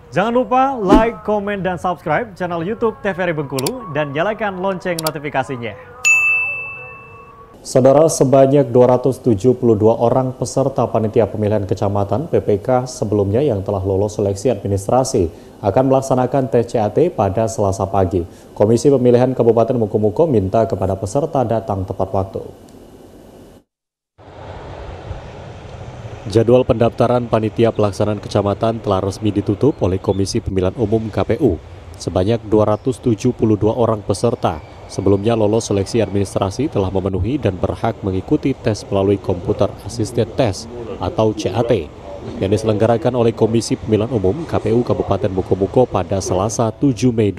Jangan lupa like, komen, dan subscribe channel YouTube TVRI Bengkulu dan nyalakan lonceng notifikasinya. Saudara, sebanyak 272 orang peserta panitia pemilihan kecamatan PPK sebelumnya yang telah lolos seleksi administrasi akan melaksanakan tes CAT pada Selasa pagi. Komisi Pemilihan Kabupaten Mukomuko minta kepada peserta datang tepat waktu. Jadwal pendaftaran panitia pelaksanaan kecamatan telah resmi ditutup oleh Komisi Pemilihan Umum KPU. Sebanyak 272 orang peserta sebelumnya lolos seleksi administrasi telah memenuhi dan berhak mengikuti tes melalui Computer Assisted Test atau CAT yang diselenggarakan oleh Komisi Pemilihan Umum KPU Kabupaten Mukomuko pada Selasa 7 Mei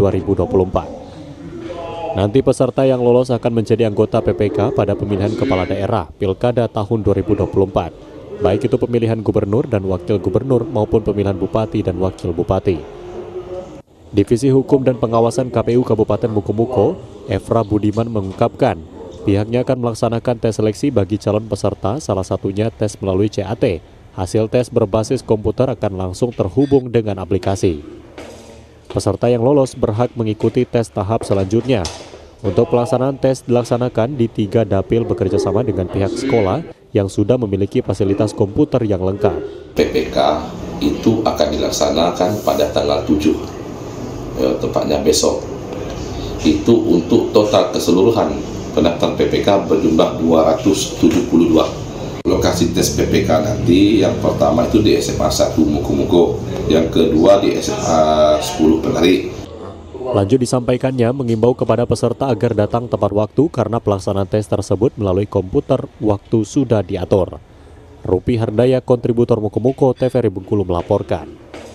2024. Nanti peserta yang lolos akan menjadi anggota PPK pada pemilihan kepala daerah Pilkada tahun 2024. Baik itu pemilihan gubernur dan wakil gubernur maupun pemilihan bupati dan wakil bupati. Divisi Hukum dan Pengawasan KPU Kabupaten Mukomuko, Efra Budiman mengungkapkan, pihaknya akan melaksanakan tes seleksi bagi calon peserta, salah satunya tes melalui CAT. Hasil tes berbasis komputer akan langsung terhubung dengan aplikasi. Peserta yang lolos berhak mengikuti tes tahap selanjutnya. Untuk pelaksanaan tes dilaksanakan di 3 dapil bekerjasama dengan pihak sekolah yang sudah memiliki fasilitas komputer yang lengkap. PPK itu akan dilaksanakan pada tanggal 7, tepatnya besok. Itu untuk total keseluruhan pendaftar PPK berjumlah 272. Lokasi tes PPK nanti yang pertama itu di SMA 1 Mukomuko, yang kedua di SMA 10 Penari. Lanjut disampaikannya mengimbau kepada peserta agar datang tepat waktu karena pelaksanaan tes tersebut melalui komputer waktu sudah diatur. Rupi Hardaya, kontributor Mukomuko, TVRI Bengkulu melaporkan.